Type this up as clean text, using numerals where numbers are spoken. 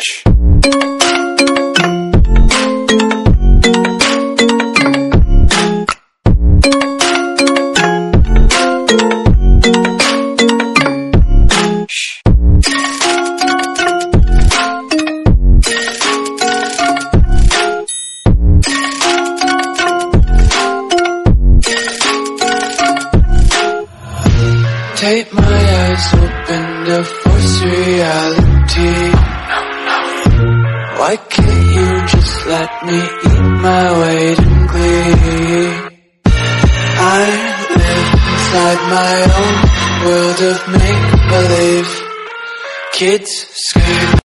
Take my eyes open to force reality. Why can't you just let me eat my weight in glee? I live inside my own world of make-believe. Kids scream